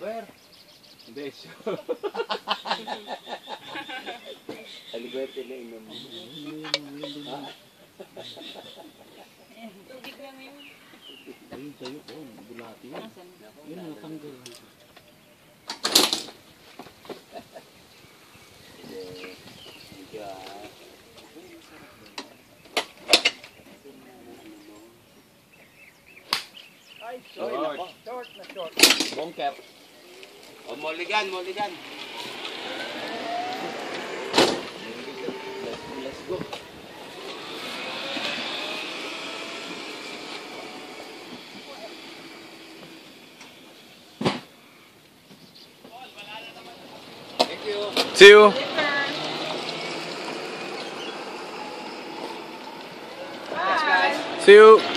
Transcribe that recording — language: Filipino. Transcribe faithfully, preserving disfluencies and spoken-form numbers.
Ver. Beso. Alberto na inom. Tubig lang yun. Ayun sa'yo po, bulati yun. Yun ang natanggal. Ay, short. Short na short. Bongkep. O, moligan, moligan. Let's go. Thank you. See you. Bye. See you.